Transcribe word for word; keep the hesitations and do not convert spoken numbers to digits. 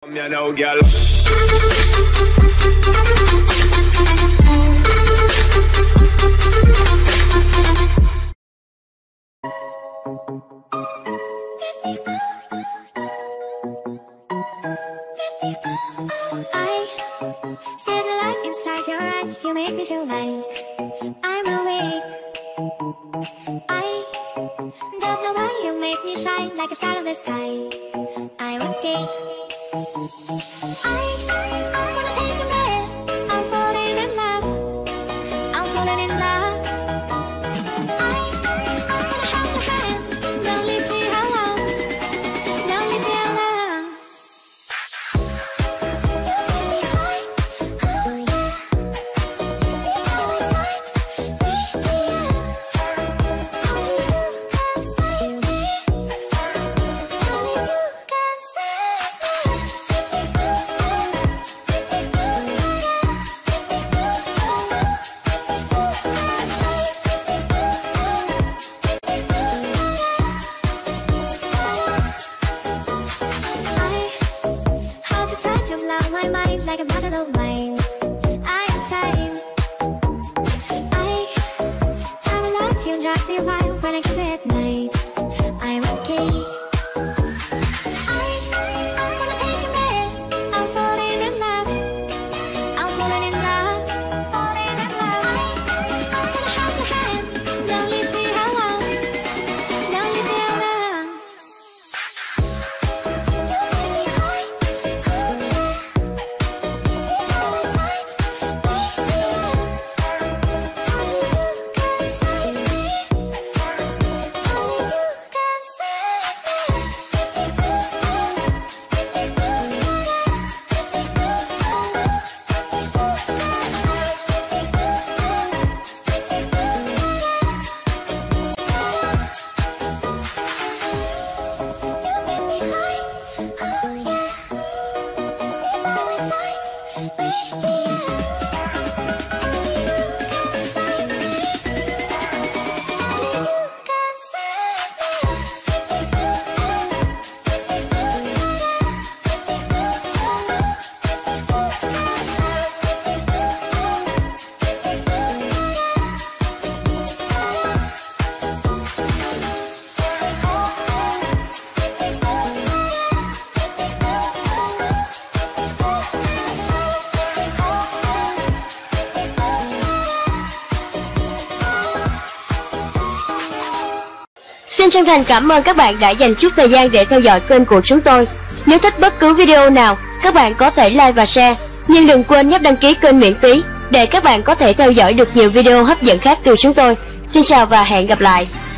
Xin chân thành cảm ơn các bạn đã dành chút thời gian để theo dõi kênh của chúng tôi. Nếu thích bất cứ video nào, các bạn có thể like và share. Nhưng đừng quên nhấp đăng ký kênh miễn phí để các bạn có thể theo dõi được nhiều video hấp dẫn khác từ chúng tôi. Xin chào và hẹn gặp lại.